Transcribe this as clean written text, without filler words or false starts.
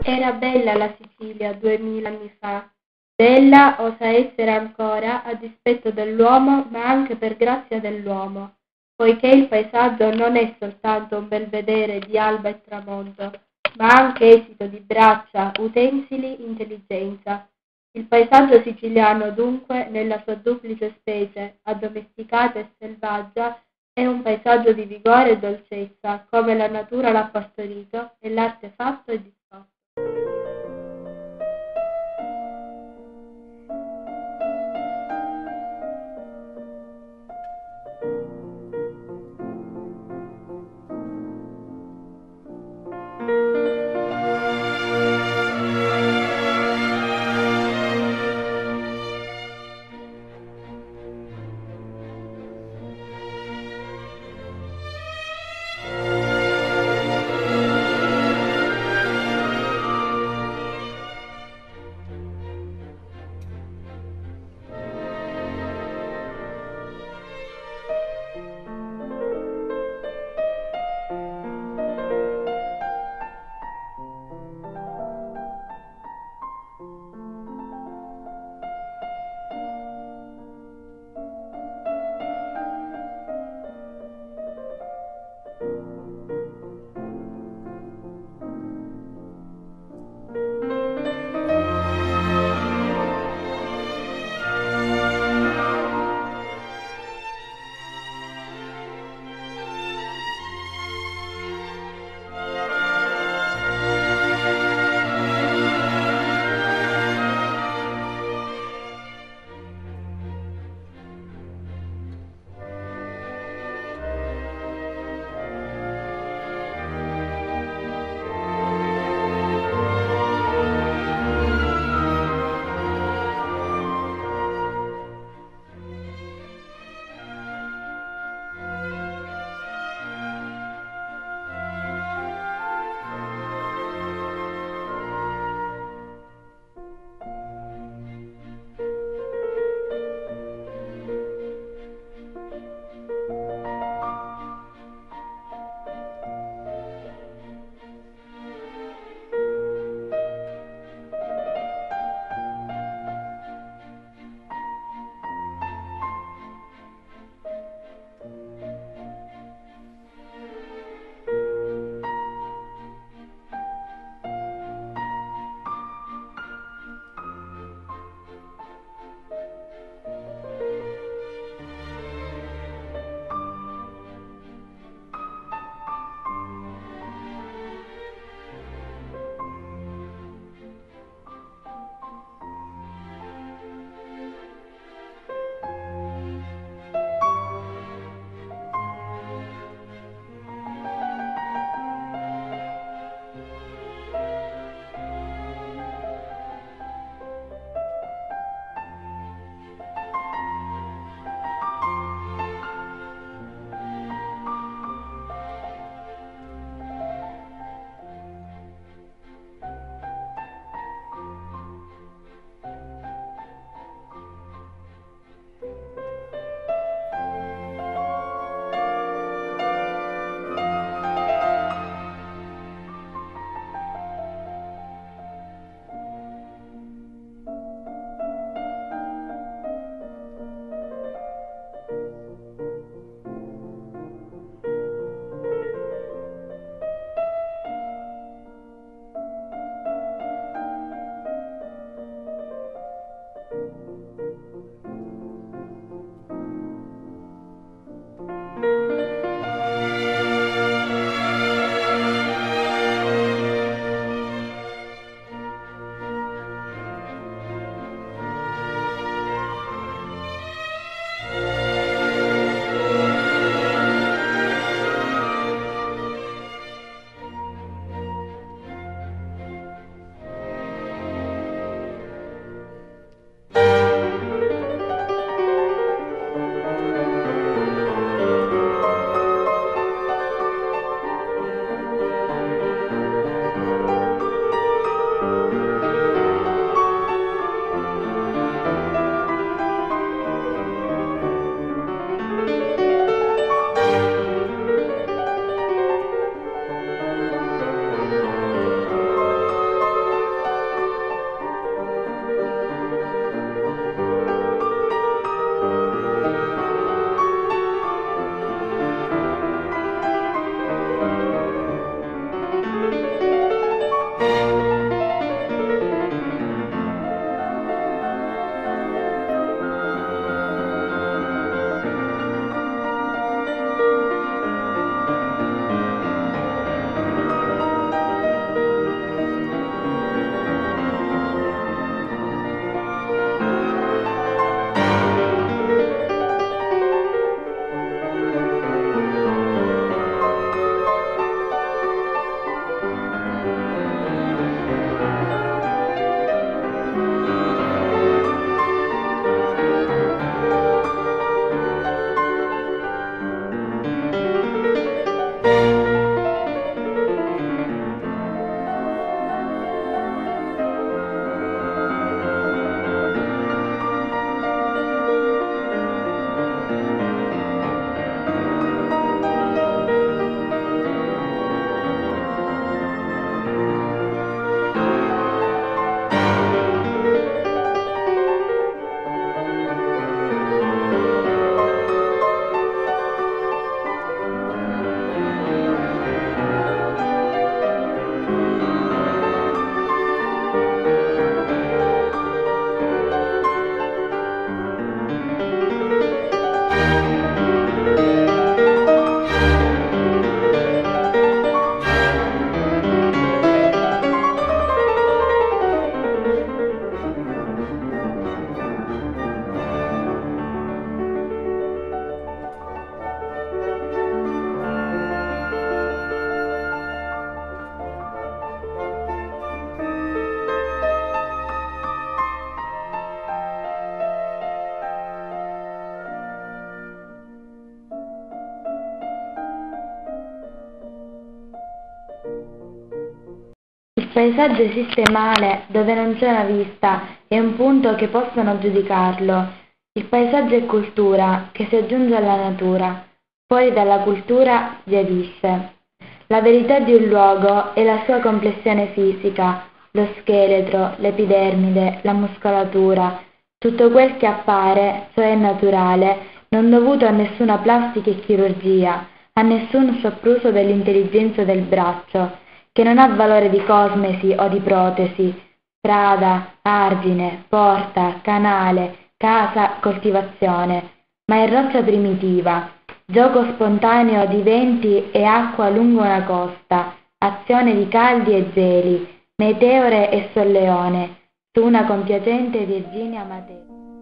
Era bella la Sicilia 2000 anni fa, bella osa essere ancora a dispetto dell'uomo ma anche per grazia dell'uomo, poiché il paesaggio non è soltanto un belvedere di alba e tramonto, ma anche esito di braccia, utensili, intelligenza. Il paesaggio siciliano dunque, nella sua duplice specie, addomesticata e selvaggia, è un paesaggio di vigore e dolcezza, come la natura l'ha partorito e l'arte fatto e disfatto. paesaggio esiste male dove non c'è una vista e un punto che possano giudicarlo. Il paesaggio è cultura che si aggiunge alla natura. Fuori dalla cultura si esiste. La verità di un luogo è la sua complessione fisica, lo scheletro, l'epidermide, la muscolatura, tutto quel che appare, cioè è naturale, non dovuto a nessuna plastica e chirurgia, a nessun sopruso dell'intelligenza del braccio, che non ha valore di cosmesi o di protesi, strada, argine, porta, canale, casa, coltivazione, ma è roccia primitiva, gioco spontaneo di venti e acqua lungo una costa, azione di caldi e geli, meteore e solleone, su una compiacente Virginia Matera.